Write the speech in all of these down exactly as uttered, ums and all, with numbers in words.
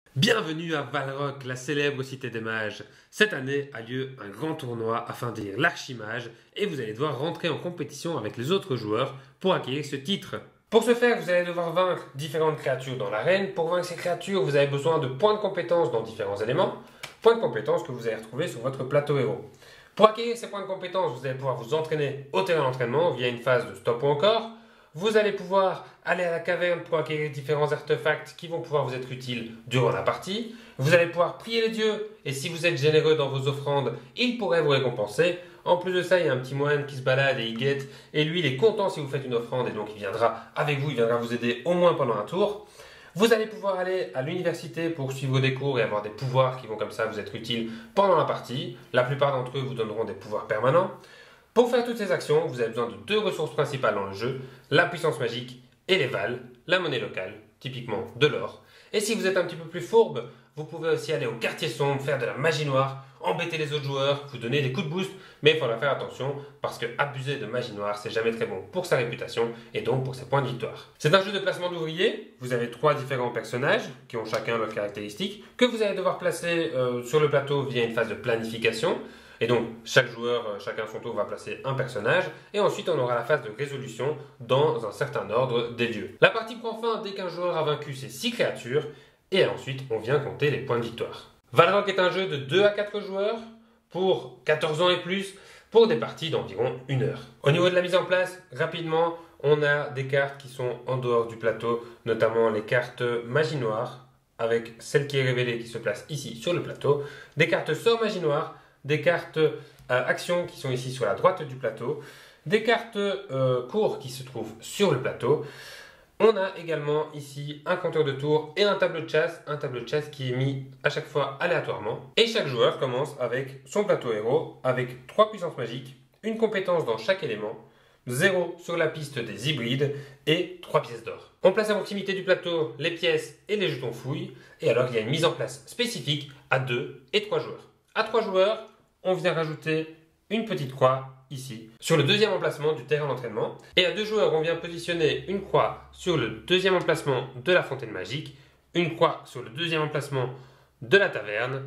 Bienvenue à Valrock, la célèbre cité des mages. Cette année a lieu un grand tournoi afin d'élire l'archimage et vous allez devoir rentrer en compétition avec les autres joueurs pour acquérir ce titre. Pour ce faire, vous allez devoir vaincre différentes créatures dans l'arène. Pour vaincre ces créatures, vous avez besoin de points de compétence dans différents éléments. Points de compétence que vous allez retrouver sur votre plateau héros. Pour acquérir ces points de compétence, vous allez pouvoir vous entraîner au terrain d'entraînement via une phase de stop ou encore. Vous allez pouvoir aller à la caverne pour acquérir différents artefacts qui vont pouvoir vous être utiles durant la partie. Vous allez pouvoir prier les dieux et si vous êtes généreux dans vos offrandes, ils pourraient vous récompenser. En plus de ça, il y a un petit moine qui se balade et il guette. Et lui, il est content si vous faites une offrande et donc il viendra avec vous, il viendra vous aider au moins pendant un tour. Vous allez pouvoir aller à l'université pour suivre des cours et avoir des pouvoirs qui vont comme ça vous être utiles pendant la partie. La plupart d'entre eux vous donneront des pouvoirs permanents. Pour faire toutes ces actions, vous avez besoin de deux ressources principales dans le jeu, la puissance magique et les vals, la monnaie locale, typiquement de l'or. Et si vous êtes un petit peu plus fourbe, vous pouvez aussi aller au quartier sombre, faire de la magie noire, embêter les autres joueurs, vous donner des coups de boost, mais il faudra faire attention parce que abuser de magie noire, c'est jamais très bon pour sa réputation et donc pour ses points de victoire. C'est un jeu de placement d'ouvriers, vous avez trois différents personnages qui ont chacun leurs caractéristiques, que vous allez devoir placer euh, sur le plateau via une phase de planification. Et donc, chaque joueur, chacun à son tour, va placer un personnage. Et ensuite, on aura la phase de résolution dans un certain ordre des dieux. La partie prend fin dès qu'un joueur a vaincu ses six créatures. Et ensuite, on vient compter les points de victoire. Valrock est un jeu de deux à quatre joueurs pour quatorze ans et plus, pour des parties d'environ une heure. Au niveau de la mise en place, rapidement, on a des cartes qui sont en dehors du plateau, notamment les cartes magie noire, avec celle qui est révélée qui se place ici sur le plateau, des cartes sort magie noire, des cartes euh, actions qui sont ici sur la droite du plateau, des cartes euh, cours qui se trouvent sur le plateau. On a également ici un compteur de tours et un tableau de chasse, un tableau de chasse qui est mis à chaque fois aléatoirement. Et chaque joueur commence avec son plateau héros, avec trois puissances magiques, une compétence dans chaque élément, zéro sur la piste des hybrides et trois pièces d'or. On place à proximité du plateau les pièces et les jetons fouilles, et alors il y a une mise en place spécifique à deux et trois joueurs. À trois joueurs, on vient rajouter une petite croix ici, sur le deuxième emplacement du terrain d'entraînement. Et à deux joueurs, on vient positionner une croix sur le deuxième emplacement de la fontaine magique, une croix sur le deuxième emplacement de la taverne,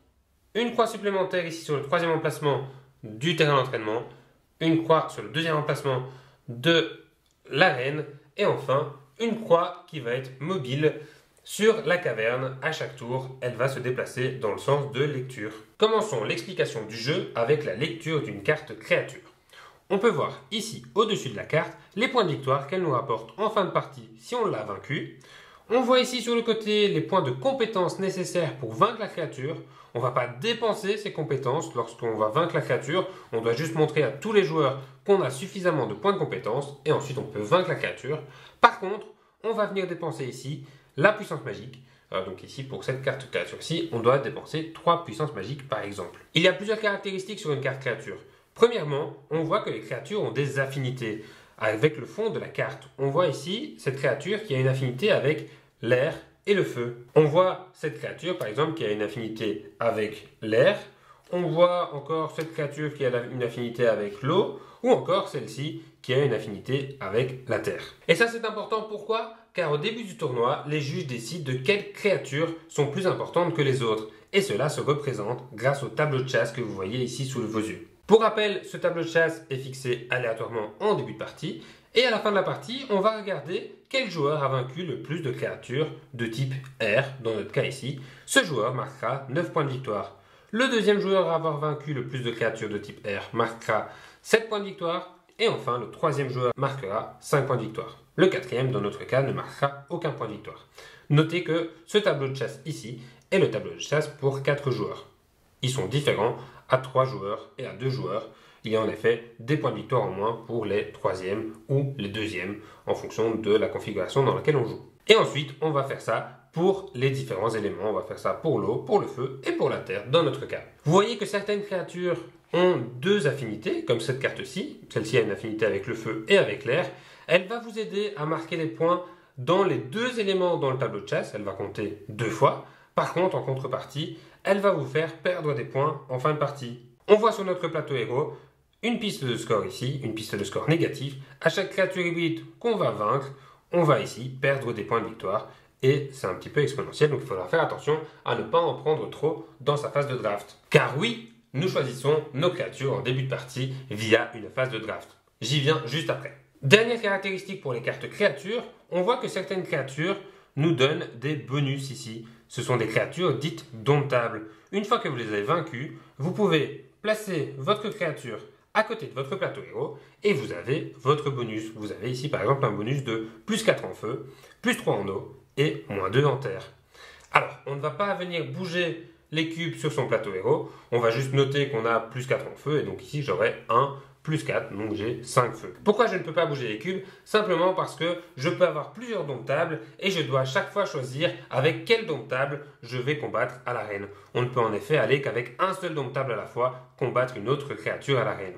une croix supplémentaire ici sur le troisième emplacement du terrain d'entraînement, une croix sur le deuxième emplacement de l'arène, et enfin une croix qui va être mobile sur la caverne. À chaque tour, elle va se déplacer dans le sens de lecture. Commençons l'explication du jeu avec la lecture d'une carte créature. On peut voir ici, au-dessus de la carte, les points de victoire qu'elle nous rapporte en fin de partie si on l'a vaincue. On voit ici sur le côté les points de compétences nécessaires pour vaincre la créature. On ne va pas dépenser ces compétences lorsqu'on va vaincre la créature. On doit juste montrer à tous les joueurs qu'on a suffisamment de points de compétences et ensuite on peut vaincre la créature. Par contre, on va venir dépenser ici la puissance magique. Euh, donc ici, pour cette carte créature-ci, on doit dépenser trois puissances magiques par exemple. Il y a plusieurs caractéristiques sur une carte créature. Premièrement, on voit que les créatures ont des affinités avec le fond de la carte. On voit ici cette créature qui a une affinité avec l'air et le feu. On voit cette créature par exemple qui a une affinité avec l'air. On voit encore cette créature qui a une affinité avec l'eau, ou encore celle-ci qui a une affinité avec la terre. Et ça c'est important, pourquoi ? Car au début du tournoi, les juges décident de quelles créatures sont plus importantes que les autres. Et cela se représente grâce au tableau de chasse que vous voyez ici sous vos yeux. Pour rappel, ce tableau de chasse est fixé aléatoirement en début de partie. Et à la fin de la partie, on va regarder quel joueur a vaincu le plus de créatures de type R, dans notre cas ici. Ce joueur marquera neuf points de victoire. Le deuxième joueur à avoir vaincu le plus de créatures de type R marquera sept points de victoire. Et enfin, le troisième joueur marquera cinq points de victoire. Le quatrième, dans notre cas, ne marquera aucun point de victoire. Notez que ce tableau de chasse ici est le tableau de chasse pour quatre joueurs. Ils sont différents à trois joueurs et à deux joueurs. Il y a en effet des points de victoire en moins pour les troisièmes ou les deuxièmes en fonction de la configuration dans laquelle on joue. Et ensuite, on va faire ça pour les différents éléments. On va faire ça pour l'eau, pour le feu et pour la terre dans notre cas. Vous voyez que certaines créatures ont deux affinités, comme cette carte-ci. Celle-ci a une affinité avec le feu et avec l'air. Elle va vous aider à marquer des points dans les deux éléments dans le tableau de chasse. Elle va compter deux fois. Par contre, en contrepartie, elle va vous faire perdre des points en fin de partie. On voit sur notre plateau héros une piste de score ici, une piste de score négatif. À chaque créature hybride qu'on va vaincre, on va ici perdre des points de victoire et c'est un petit peu exponentiel, donc il faudra faire attention à ne pas en prendre trop dans sa phase de draft. Car oui, nous choisissons nos créatures en début de partie via une phase de draft. J'y viens juste après. Dernière caractéristique pour les cartes créatures, on voit que certaines créatures nous donnent des bonus ici. Ce sont des créatures dites domptables. Une fois que vous les avez vaincues, vous pouvez placer votre créature à côté de votre plateau héros et vous avez votre bonus. Vous avez ici par exemple un bonus de plus quatre en feu, plus trois en eau et moins deux en terre. Alors, on ne va pas venir bouger les cubes sur son plateau héros, on va juste noter qu'on a plus quatre en feu et donc ici j'aurai un plus quatre, donc j'ai cinq feux. Pourquoi je ne peux pas bouger les cubes? Simplement parce que je peux avoir plusieurs domptables et je dois à chaque fois choisir avec quel domptable je vais combattre à l'arène. On ne peut en effet aller qu'avec un seul domptable à la fois combattre une autre créature à l'arène.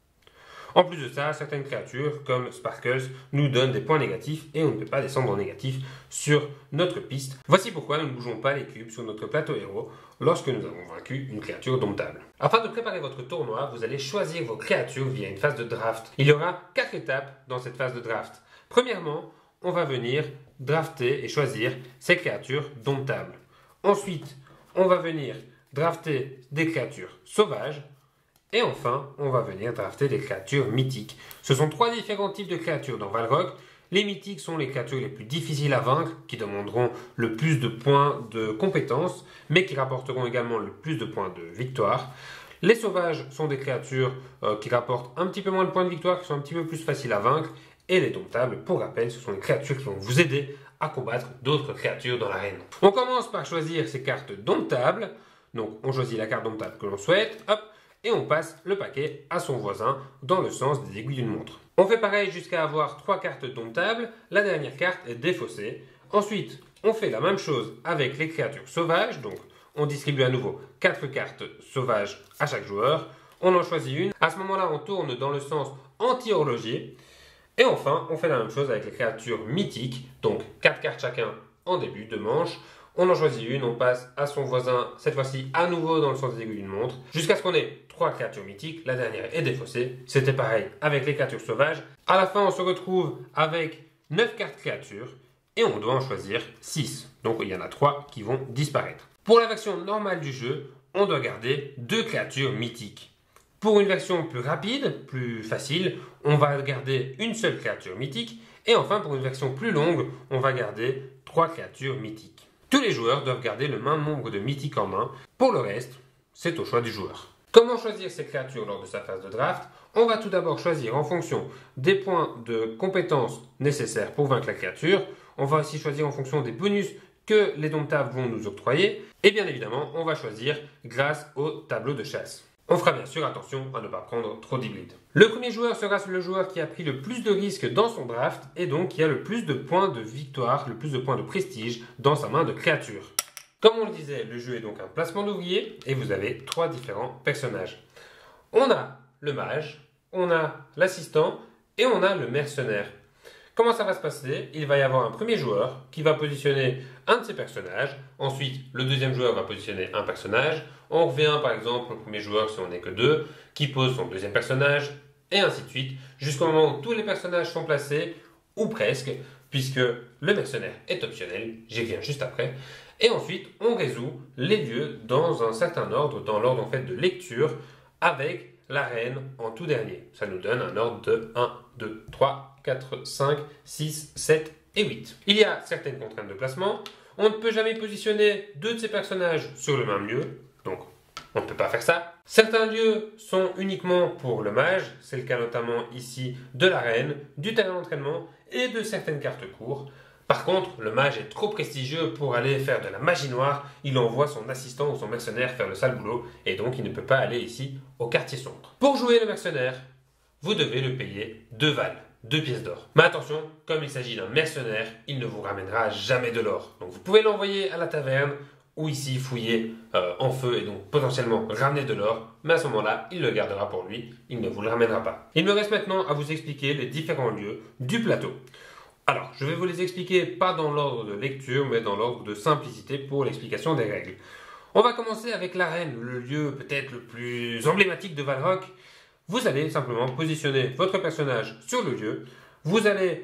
En plus de ça, certaines créatures comme Sparkles nous donnent des points négatifs et on ne peut pas descendre en négatif sur notre piste. Voici pourquoi nous ne bougeons pas les cubes sur notre plateau héros lorsque nous avons vaincu une créature domptable. Afin de préparer votre tournoi, vous allez choisir vos créatures via une phase de draft. Il y aura quatre étapes dans cette phase de draft. Premièrement, on va venir drafter et choisir ces créatures domptables. Ensuite, on va venir drafter des créatures sauvages. Et enfin, on va venir drafter des créatures mythiques. Ce sont trois différents types de créatures dans Valrock. Les mythiques sont les créatures les plus difficiles à vaincre, qui demanderont le plus de points de compétences, mais qui rapporteront également le plus de points de victoire. Les sauvages sont des créatures euh, qui rapportent un petit peu moins de points de victoire, qui sont un petit peu plus faciles à vaincre. Et les domptables, pour rappel, ce sont les créatures qui vont vous aider à combattre d'autres créatures dans l'arène. On commence par choisir ces cartes domptables. Donc, on choisit la carte domptable que l'on souhaite. Hop. Et on passe le paquet à son voisin dans le sens des aiguilles d'une montre. On fait pareil jusqu'à avoir trois cartes domptables, la dernière carte est défaussée. Ensuite, on fait la même chose avec les créatures sauvages, donc on distribue à nouveau quatre cartes sauvages à chaque joueur. On en choisit une, à ce moment-là on tourne dans le sens anti-horloger. Et enfin, on fait la même chose avec les créatures mythiques, donc quatre cartes chacun en début de manche. On en choisit une, on passe à son voisin, cette fois-ci à nouveau dans le sens des aiguilles d'une montre, jusqu'à ce qu'on ait trois créatures mythiques, la dernière est défaussée. C'était pareil avec les créatures sauvages. À la fin, on se retrouve avec neuf cartes créatures et on doit en choisir six. Donc il y en a trois qui vont disparaître. Pour la version normale du jeu, on doit garder deux créatures mythiques. Pour une version plus rapide, plus facile, on va garder une seule créature mythique. Et enfin, pour une version plus longue, on va garder trois créatures mythiques. Tous les joueurs doivent garder le même nombre de mythiques en main. Pour le reste, c'est au choix du joueur. Comment choisir ces créatures lors de sa phase de draft? On va tout d'abord choisir en fonction des points de compétences nécessaires pour vaincre la créature. On va aussi choisir en fonction des bonus que les domptables vont nous octroyer. Et bien évidemment, on va choisir grâce au tableau de chasse. On fera bien sûr attention à ne pas prendre trop d'hybrides. Le premier joueur sera le joueur qui a pris le plus de risques dans son draft et donc qui a le plus de points de victoire, le plus de points de prestige dans sa main de créature. Comme on le disait, le jeu est donc un placement d'ouvriers et vous avez trois différents personnages. On a le mage, on a l'assistant et on a le mercenaire. Comment ça va se passer? Il va y avoir un premier joueur qui va positionner un de ses personnages. Ensuite, le deuxième joueur va positionner un personnage. On revient par exemple au premier joueur si on n'est que deux, qui pose son deuxième personnage, et ainsi de suite, jusqu'au moment où tous les personnages sont placés, ou presque, puisque le mercenaire est optionnel, j'y reviens juste après. Et ensuite, on résout les lieux dans un certain ordre, dans l'ordre en fait de lecture, avec la reine en tout dernier. Ça nous donne un ordre de un, deux, trois, quatre, cinq, six, sept et huit. Il y a certaines contraintes de placement. On ne peut jamais positionner deux de ces personnages sur le même lieu. Donc, on ne peut pas faire ça. Certains lieux sont uniquement pour le mage. C'est le cas notamment ici de la reine, du terrain d'entraînement et de certaines cartes courtes. Par contre, le mage est trop prestigieux pour aller faire de la magie noire. Il envoie son assistant ou son mercenaire faire le sale boulot et donc il ne peut pas aller ici au quartier sombre. Pour jouer le mercenaire, vous devez le payer deux balles, deux pièces d'or. Mais attention, comme il s'agit d'un mercenaire, il ne vous ramènera jamais de l'or. Donc vous pouvez l'envoyer à la taverne ou ici fouiller euh, en feu et donc potentiellement ramener de l'or. Mais à ce moment-là, il le gardera pour lui, il ne vous le ramènera pas. Il me reste maintenant à vous expliquer les différents lieux du plateau. Alors, je vais vous les expliquer pas dans l'ordre de lecture, mais dans l'ordre de simplicité pour l'explication des règles. On va commencer avec l'arène, le lieu peut-être le plus emblématique de Valrock. Vous allez simplement positionner votre personnage sur le lieu. Vous allez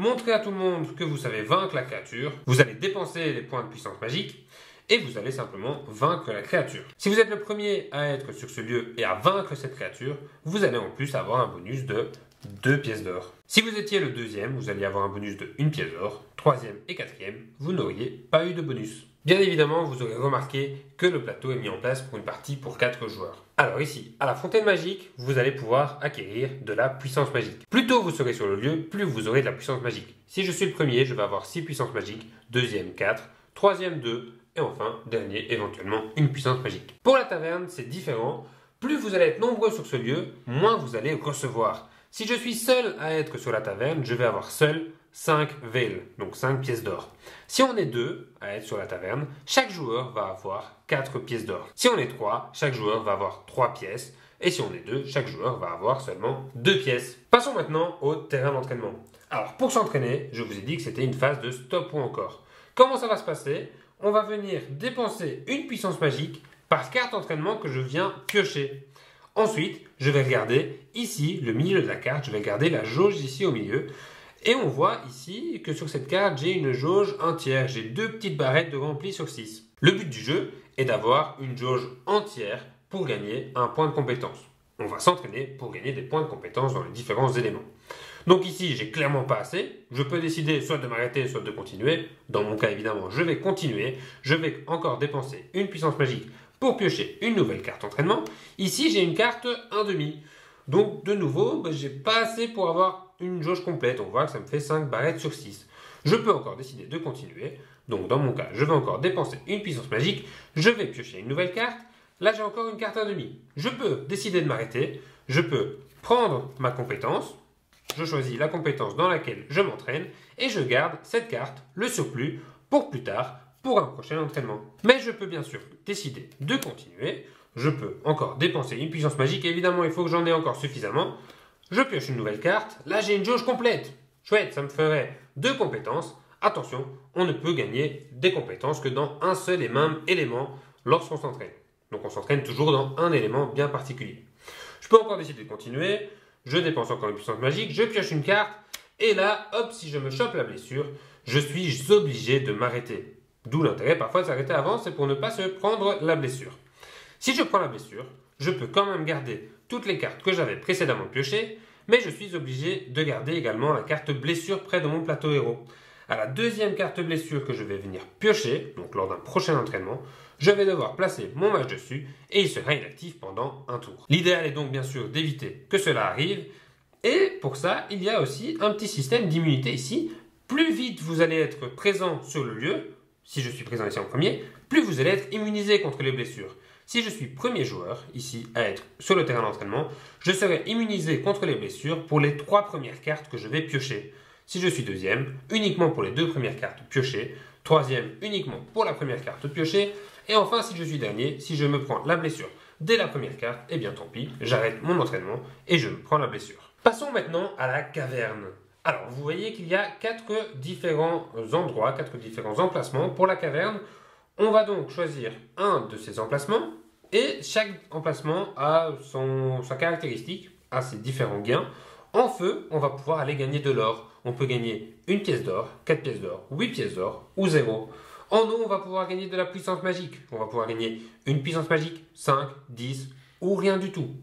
montrer à tout le monde que vous savez vaincre la créature, vous allez dépenser les points de puissance magique, et vous allez simplement vaincre la créature. Si vous êtes le premier à être sur ce lieu et à vaincre cette créature, vous allez en plus avoir un bonus de deux pièces d'or. Si vous étiez le deuxième, vous alliez avoir un bonus de une pièce d'or. Troisième et quatrième, vous n'auriez pas eu de bonus. Bien évidemment, vous aurez remarqué que le plateau est mis en place pour une partie pour quatre joueurs. Alors ici, à la fontaine magique, vous allez pouvoir acquérir de la puissance magique. Plus tôt vous serez sur le lieu, plus vous aurez de la puissance magique. Si je suis le premier, je vais avoir six puissances magiques, deuxième quatre, troisième deux, et enfin, dernier, éventuellement, une puissance magique. Pour la taverne, c'est différent. Plus vous allez être nombreux sur ce lieu, moins vous allez recevoir. Si je suis seul à être sur la taverne, je vais avoir seul cinq veils, donc cinq pièces d'or. Si on est deux à être sur la taverne, chaque joueur va avoir quatre pièces d'or. Si on est trois, chaque joueur va avoir trois pièces. Et si on est deux, chaque joueur va avoir seulement deux pièces. Passons maintenant au terrain d'entraînement. Alors, pour s'entraîner, je vous ai dit que c'était une phase de stop ou encore. Comment ça va se passer ? On va venir dépenser une puissance magique par carte d'entraînement que je viens piocher. Ensuite, je vais regarder ici le milieu de la carte, je vais regarder la jauge ici au milieu. Et on voit ici que sur cette carte, j'ai une jauge entière. J'ai deux petites barrettes de rempli sur six. Le but du jeu est d'avoir une jauge entière pour gagner un point de compétence. On va s'entraîner pour gagner des points de compétence dans les différents éléments. Donc ici, j'ai clairement pas assez. Je peux décider soit de m'arrêter, soit de continuer. Dans mon cas, évidemment, je vais continuer. Je vais encore dépenser une puissance magique pour piocher une nouvelle carte entraînement. Ici, j'ai une carte un demi. Donc, de nouveau, ben, j'ai pas assez pour avoir une jauge complète. On voit que ça me fait cinq barrettes sur six. Je peux encore décider de continuer. Donc, dans mon cas, je vais encore dépenser une puissance magique. Je vais piocher une nouvelle carte. Là, j'ai encore une carte un demi. Je peux décider de m'arrêter. Je peux prendre ma compétence. Je choisis la compétence dans laquelle je m'entraîne et je garde cette carte, le surplus, pour plus tard, pour un prochain entraînement. Mais je peux bien sûr décider de continuer. Je peux encore dépenser une puissance magique. Évidemment, il faut que j'en ai encore suffisamment. Je pioche une nouvelle carte. Là, j'ai une jauge complète. Chouette, ça me ferait deux compétences. Attention, on ne peut gagner des compétences que dans un seul et même élément lorsqu'on s'entraîne. Donc, on s'entraîne toujours dans un élément bien particulier. Je peux encore décider de continuer. Je dépense encore une puissance magique, je pioche une carte, et là, hop, si je me chope la blessure, je suis obligé de m'arrêter. D'où l'intérêt parfois de s'arrêter avant, c'est pour ne pas se prendre la blessure. Si je prends la blessure, je peux quand même garder toutes les cartes que j'avais précédemment piochées, mais je suis obligé de garder également la carte blessure près de mon plateau héros. À la deuxième carte blessure que je vais venir piocher, donc lors d'un prochain entraînement, je vais devoir placer mon mage dessus et il sera inactif pendant un tour. L'idéal est donc bien sûr d'éviter que cela arrive et pour ça, il y a aussi un petit système d'immunité ici. Plus vite vous allez être présent sur le lieu, si je suis présent ici en premier, plus vous allez être immunisé contre les blessures. Si je suis premier joueur, ici à être sur le terrain d'entraînement, je serai immunisé contre les blessures pour les trois premières cartes que je vais piocher. Si je suis deuxième, uniquement pour les deux premières cartes piochées. Troisième, uniquement pour la première carte piochée. Et enfin, si je suis dernier, si je me prends la blessure dès la première carte, eh bien tant pis, j'arrête mon entraînement et je me prends la blessure. Passons maintenant à la caverne. Alors, vous voyez qu'il y a quatre différents endroits, quatre différents emplacements pour la caverne. On va donc choisir un de ces emplacements et chaque emplacement a son, sa caractéristique, a ses différents gains. En feu, on va pouvoir aller gagner de l'or. On peut gagner une pièce d'or, quatre pièces d'or, huit pièces d'or ou zéro. En eau, on va pouvoir gagner de la puissance magique. On va pouvoir gagner une puissance magique, cinq, dix ou rien du tout.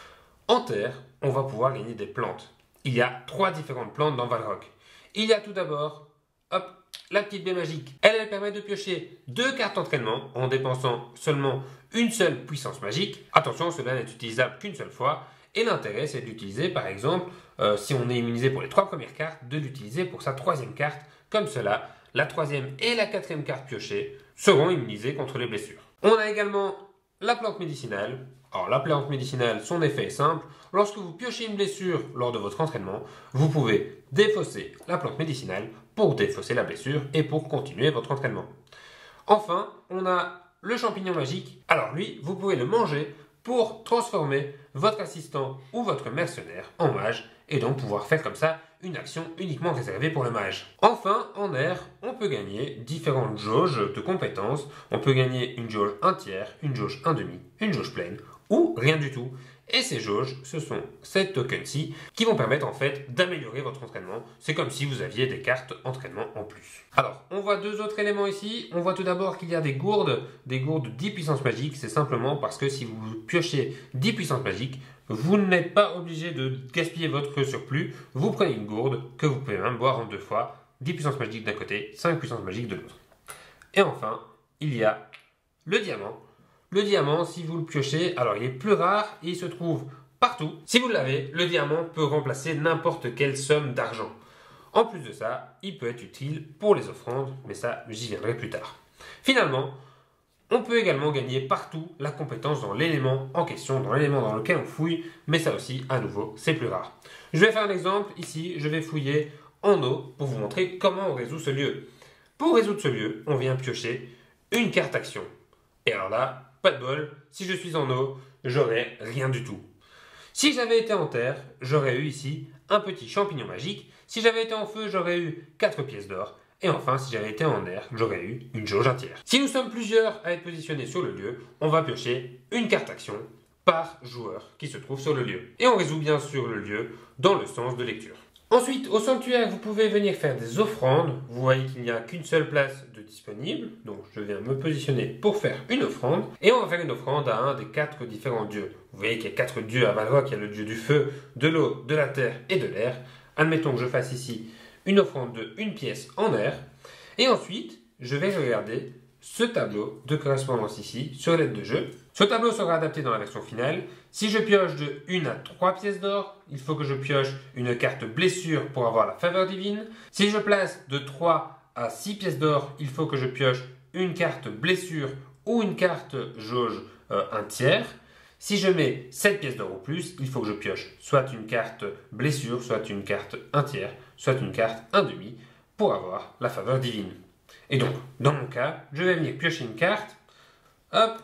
En terre, on va pouvoir gagner des plantes. Il y a trois différentes plantes dans Valrock. Il y a tout d'abord, hop, la petite baie magique. Elle, elle permet de piocher deux cartes d'entraînement en dépensant seulement une seule puissance magique. Attention, cela n'est utilisable qu'une seule fois. Et l'intérêt, c'est d'utiliser, par exemple, euh, si on est immunisé pour les trois premières cartes, de l'utiliser pour sa troisième carte, comme cela. La troisième et la quatrième carte piochée seront immunisées contre les blessures. On a également la plante médicinale. Alors la plante médicinale, son effet est simple. Lorsque vous piochez une blessure lors de votre entraînement, vous pouvez défausser la plante médicinale pour défausser la blessure et pour continuer votre entraînement. Enfin, on a le champignon magique. Alors lui, vous pouvez le manger pour transformer votre assistant ou votre mercenaire en mage et donc pouvoir faire comme ça une action uniquement réservée pour le mage. Enfin, en air, on peut gagner différentes jauges de compétences. On peut gagner une jauge un tiers, une jauge un demi, une jauge pleine ou rien du tout. Et ces jauges, ce sont ces tokens-ci qui vont permettre en fait d'améliorer votre entraînement. C'est comme si vous aviez des cartes entraînement en plus. Alors, on voit deux autres éléments ici. On voit tout d'abord qu'il y a des gourdes, des gourdes dix puissances magiques. C'est simplement parce que si vous piochez dix puissances magiques, vous n'êtes pas obligé de gaspiller votre surplus. Vous prenez une gourde que vous pouvez même boire en deux fois. dix puissances magiques d'un côté, cinq puissances magiques de l'autre. Et enfin, il y a le diamant. Le diamant, si vous le piochez, alors il est plus rare et il se trouve partout. Si vous l'avez, le diamant peut remplacer n'importe quelle somme d'argent. En plus de ça, il peut être utile pour les offrandes, mais ça, j'y viendrai plus tard. Finalement, on peut également gagner partout la compétence dans l'élément en question, dans l'élément dans lequel on fouille, mais ça aussi, à nouveau, c'est plus rare. Je vais faire un exemple. Ici, je vais fouiller en eau pour vous montrer comment on résout ce lieu. Pour résoudre ce lieu, on vient piocher une carte action. Et alors là, pas de bol, si je suis en eau, j'aurai rien du tout. Si j'avais été en terre, j'aurais eu ici un petit champignon magique. Si j'avais été en feu, j'aurais eu quatre pièces d'or. Et enfin, si j'avais été en air, j'aurais eu une jauge entière. Si nous sommes plusieurs à être positionnés sur le lieu, on va piocher une carte action par joueur qui se trouve sur le lieu. Et on résout bien sûr le lieu dans le sens de lecture. Ensuite, au sanctuaire, vous pouvez venir faire des offrandes. Vous voyez qu'il n'y a qu'une seule place de disponible. Donc, je viens me positionner pour faire une offrande. Et on va faire une offrande à un des quatre différents dieux. Vous voyez qu'il y a quatre dieux à Valrock. Il y a le dieu du feu, de l'eau, de la terre et de l'air. Admettons que je fasse ici une offrande de une pièce en air. Et ensuite, je vais regarder ce tableau de correspondance ici sur l'aide de jeu. Ce tableau sera adapté dans la version finale. Si je pioche de une à trois pièces d'or, il faut que je pioche une carte blessure pour avoir la faveur divine. Si je place de trois à six pièces d'or, il faut que je pioche une carte blessure ou une carte jauge euh, un tiers. Si je mets sept pièces d'or ou plus, il faut que je pioche soit une carte blessure, soit une carte un tiers, soit une carte un demi pour avoir la faveur divine. Et donc, dans mon cas, je vais venir piocher une carte. Hop,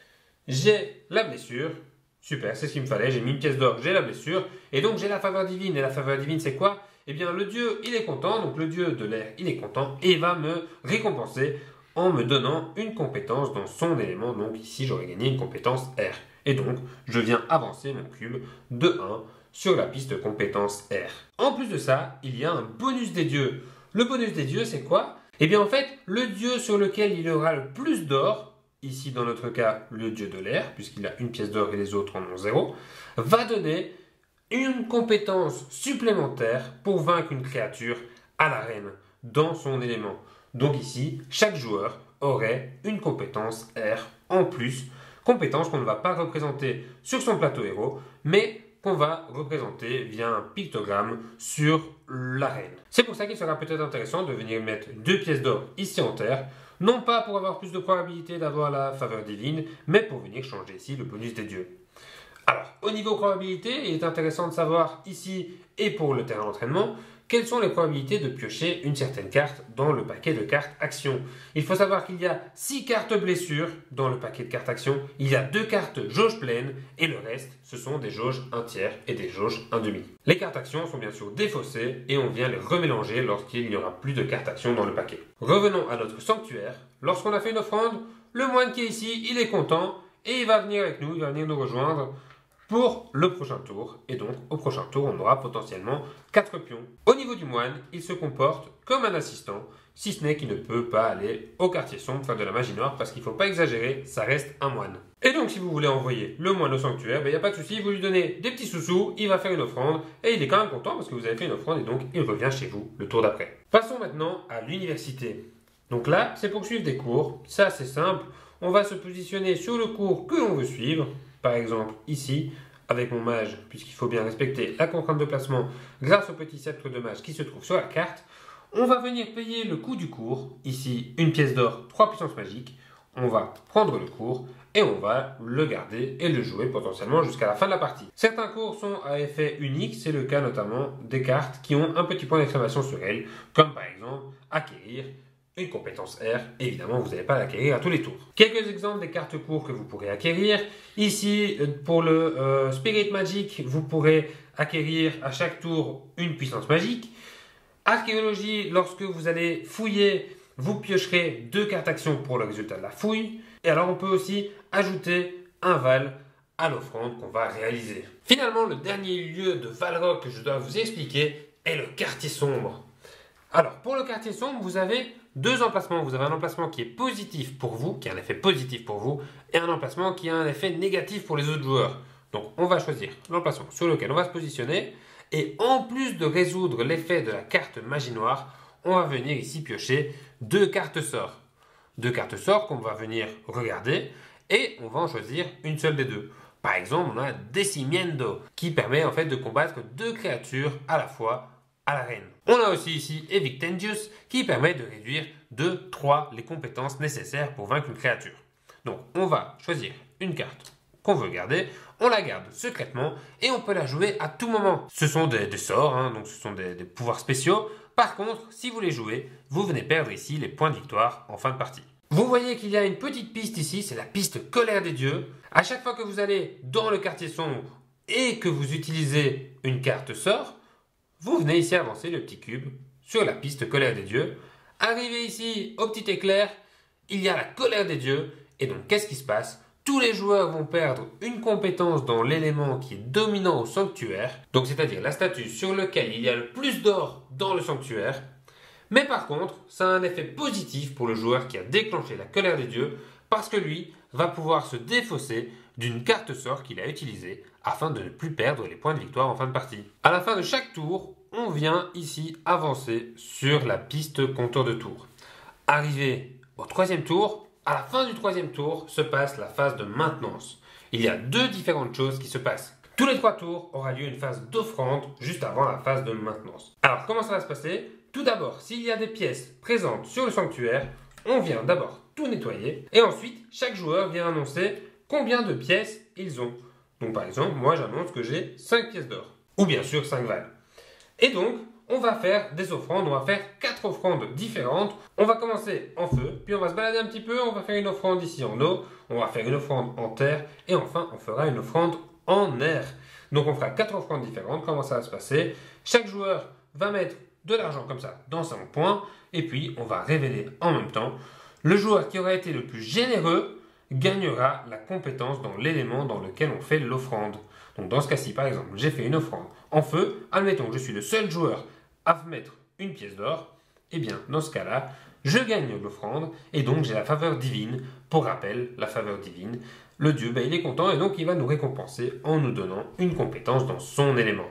j'ai la blessure. Super, c'est ce qu'il me fallait. J'ai mis une pièce d'or, j'ai la blessure. Et donc, j'ai la faveur divine. Et la faveur divine, c'est quoi? Eh bien, le dieu, il est content. Donc, le dieu de l'air, il est content. Et il va me récompenser en me donnant une compétence dans son élément. Donc, ici, j'aurais gagné une compétence R. Et donc, je viens avancer mon cube de un sur la piste compétence R. En plus de ça, il y a un bonus des dieux. Le bonus des dieux, c'est quoi? Eh bien, en fait, le dieu sur lequel il y aura le plus d'or, ici dans notre cas, le dieu de l'air, puisqu'il a une pièce d'or et les autres en ont zéro, va donner une compétence supplémentaire pour vaincre une créature à l'arène dans son élément. Donc ici, chaque joueur aurait une compétence R en plus, compétence qu'on ne va pas représenter sur son plateau héros, mais qu'on va représenter via un pictogramme sur l'arène. C'est pour ça qu'il sera peut-être intéressant de venir mettre deux pièces d'or ici en terre, non pas pour avoir plus de probabilité d'avoir la faveur divine, mais pour venir changer ici le bonus des dieux. Alors, au niveau probabilité, il est intéressant de savoir ici et pour le terrain d'entraînement, quelles sont les probabilités de piocher une certaine carte dans le paquet de cartes action. Il faut savoir qu'il y a six cartes blessures dans le paquet de cartes action, il y a deux cartes jauge pleine et le reste, ce sont des jauges un tiers et des jauges un demi. Les cartes action sont bien sûr défaussées et on vient les remélanger lorsqu'il n'y aura plus de cartes action dans le paquet. Revenons à notre sanctuaire. Lorsqu'on a fait une offrande, le moine qui est ici, il est content et il va venir avec nous, il va venir nous rejoindre pour le prochain tour. Et donc, au prochain tour, on aura potentiellement quatre pions. Au niveau du moine, il se comporte comme un assistant, si ce n'est qu'il ne peut pas aller au quartier sombre faire de la magie noire, parce qu'il ne faut pas exagérer, ça reste un moine. Et donc, si vous voulez envoyer le moine au sanctuaire, il ben, n'y a pas de souci, vous lui donnez des petits sous-sous, il va faire une offrande, et il est quand même content parce que vous avez fait une offrande, et donc il revient chez vous le tour d'après. Passons maintenant à l'université. Donc là, c'est pour suivre des cours, ça c'est simple, on va se positionner sur le cours que l'on veut suivre. Par exemple, ici, avec mon mage, puisqu'il faut bien respecter la contrainte de placement grâce au petit sceptre de mage qui se trouve sur la carte, on va venir payer le coût du cours. Ici, une pièce d'or, trois puissances magiques. On va prendre le cours et on va le garder et le jouer potentiellement jusqu'à la fin de la partie. Certains cours sont à effet unique, c'est le cas notamment des cartes qui ont un petit point d'exclamation sur elles, comme par exemple acquérir une compétence R, évidemment vous n'allez pas l'acquérir à tous les tours. Quelques exemples des cartes cours que vous pourrez acquérir. Ici, pour le euh, Spirit Magic, vous pourrez acquérir à chaque tour une puissance magique. Archéologie, lorsque vous allez fouiller, vous piocherez deux cartes action pour le résultat de la fouille. Et alors on peut aussi ajouter un Val à l'offrande qu'on va réaliser. Finalement, le dernier lieu de Valrock que je dois vous expliquer est le quartier sombre. Alors, pour le quartier sombre, vous avez deux emplacements. Vous avez un emplacement qui est positif pour vous, qui a un effet positif pour vous, et un emplacement qui a un effet négatif pour les autres joueurs. Donc, on va choisir l'emplacement sur lequel on va se positionner. Et en plus de résoudre l'effet de la carte magie noire, on va venir ici piocher deux cartes sorts. Deux cartes sorts qu'on va venir regarder et on va en choisir une seule des deux. Par exemple, on a Decimiendo qui permet en fait de combattre deux créatures à la fois à l'arène. On a aussi ici Evictendius qui permet de réduire de trois les compétences nécessaires pour vaincre une créature. Donc on va choisir une carte qu'on veut garder, on la garde secrètement et on peut la jouer à tout moment. Ce sont des, des sorts, hein, donc ce sont des, des pouvoirs spéciaux. Par contre, si vous les jouez, vous venez perdre ici les points de victoire en fin de partie. Vous voyez qu'il y a une petite piste ici, c'est la piste Colère des Dieux. À chaque fois que vous allez dans le quartier sombre et que vous utilisez une carte sort, vous venez ici avancer le petit cube sur la piste Colère des Dieux. Arrivé ici au petit éclair, il y a la Colère des Dieux. Et donc, qu'est-ce qui se passe ? Tous les joueurs vont perdre une compétence dans l'élément qui est dominant au sanctuaire, donc c'est-à-dire la statue sur laquelle il y a le plus d'or dans le sanctuaire. Mais par contre, ça a un effet positif pour le joueur qui a déclenché la colère des dieux, parce que lui va pouvoir se défausser d'une carte sort qu'il a utilisée afin de ne plus perdre les points de victoire en fin de partie. À la fin de chaque tour, on vient ici avancer sur la piste compteur de tour. Arrivé au troisième tour, à la fin du troisième tour se passe la phase de maintenance. Il y a deux différentes choses qui se passent. Tous les trois tours aura lieu une phase d'offrande juste avant la phase de maintenance. Alors comment ça va se passer ? Tout d'abord, s'il y a des pièces présentes sur le sanctuaire, on vient d'abord tout nettoyer et ensuite chaque joueur vient annoncer combien de pièces ils ont. Donc par exemple, moi j'annonce que j'ai cinq pièces d'or ou bien sûr cinq valles. Et donc, on va faire des offrandes, on va faire quatre offrandes différentes. On va commencer en feu, puis on va se balader un petit peu, on va faire une offrande ici en eau, on va faire une offrande en terre, et enfin on fera une offrande en air. Donc on fera quatre offrandes différentes. Comment ça va se passer ? Chaque joueur va mettre de l'argent comme ça dans son point, et puis on va révéler en même temps. Le joueur qui aura été le plus généreux gagnera la compétence dans l'élément dans lequel on fait l'offrande. Donc dans ce cas-ci, par exemple, j'ai fait une offrande en feu. Admettons que je suis le seul joueur à mettre une pièce d'or. Eh bien, dans ce cas-là, je gagne l'offrande et donc j'ai la faveur divine. Pour rappel, la faveur divine, le dieu, ben, il est content et donc il va nous récompenser en nous donnant une compétence dans son élément.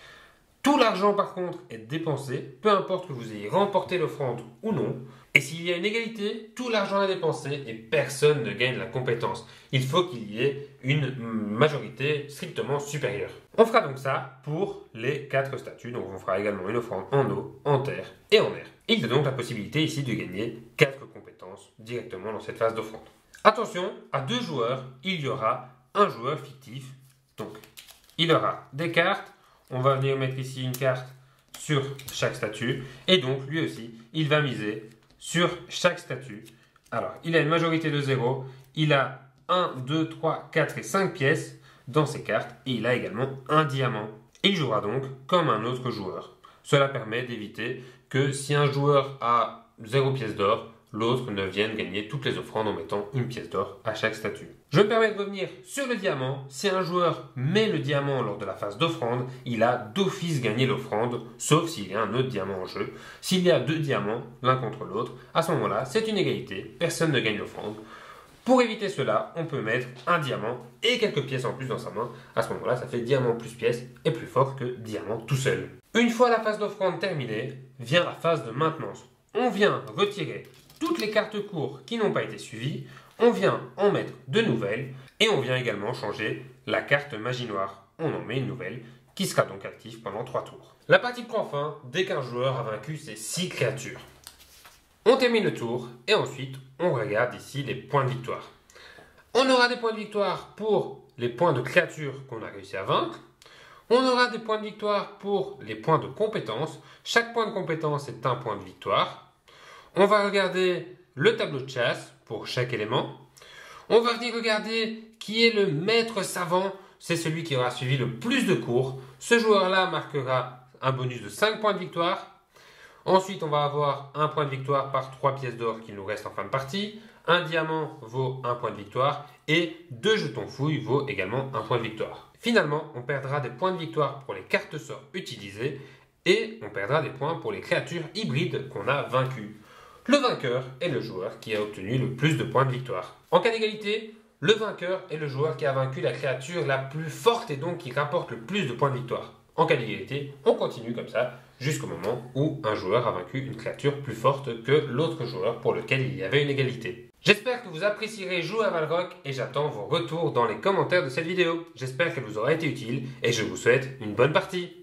Tout l'argent, par contre, est dépensé, peu importe que vous ayez remporté l'offrande ou non. Et s'il y a une égalité, tout l'argent est dépensé et personne ne gagne la compétence. Il faut qu'il y ait une majorité strictement supérieure. On fera donc ça pour les quatre statues. Donc on fera également une offrande en eau, en terre et en air. Il y a donc la possibilité ici de gagner quatre compétences directement dans cette phase d'offrande. Attention, à deux joueurs, il y aura un joueur fictif. Donc il aura des cartes. On va venir mettre ici une carte sur chaque statue. Et donc, lui aussi, il va miser sur chaque statue. Alors, il a une majorité de zéro. Il a un, deux, trois, quatre et cinq pièces dans ses cartes. Et il a également un diamant. Il jouera donc comme un autre joueur. Cela permet d'éviter que si un joueur a zéro pièce d'or, l'autre ne vienne gagner toutes les offrandes en mettant une pièce d'or à chaque statue. Je me permets de revenir sur le diamant. Si un joueur met le diamant lors de la phase d'offrande, il a d'office gagné l'offrande, sauf s'il y a un autre diamant en jeu. S'il y a deux diamants, l'un contre l'autre, à ce moment-là, c'est une égalité, personne ne gagne l'offrande. Pour éviter cela, on peut mettre un diamant et quelques pièces en plus dans sa main. À ce moment-là, ça fait diamant plus pièce est plus fort que diamant tout seul. Une fois la phase d'offrande terminée, vient la phase de maintenance. On vient retirer toutes les cartes courtes qui n'ont pas été suivies, on vient en mettre de nouvelles et on vient également changer la carte magie noire. On en met une nouvelle qui sera donc active pendant trois tours. La partie prend fin dès qu'un joueur a vaincu ses six créatures. On termine le tour et ensuite on regarde ici les points de victoire. On aura des points de victoire pour les points de créatures qu'on a réussi à vaincre. On aura des points de victoire pour les points de compétence. Chaque point de compétence est un point de victoire. On va regarder le tableau de chasse pour chaque élément. On va venir regarder qui est le maître savant. C'est celui qui aura suivi le plus de cours. Ce joueur-là marquera un bonus de cinq points de victoire. Ensuite, on va avoir un point de victoire par trois pièces d'or qui nous restent en fin de partie. un diamant vaut un point de victoire et deux jetons fouilles vaut également un point de victoire. Finalement, on perdra des points de victoire pour les cartes sorts utilisées et on perdra des points pour les créatures hybrides qu'on a vaincues. Le vainqueur est le joueur qui a obtenu le plus de points de victoire. En cas d'égalité, le vainqueur est le joueur qui a vaincu la créature la plus forte et donc qui rapporte le plus de points de victoire. En cas d'égalité, on continue comme ça jusqu'au moment où un joueur a vaincu une créature plus forte que l'autre joueur pour lequel il y avait une égalité. J'espère que vous apprécierez jouer à Valrock et j'attends vos retours dans les commentaires de cette vidéo. J'espère qu'elle vous aura été utile et je vous souhaite une bonne partie.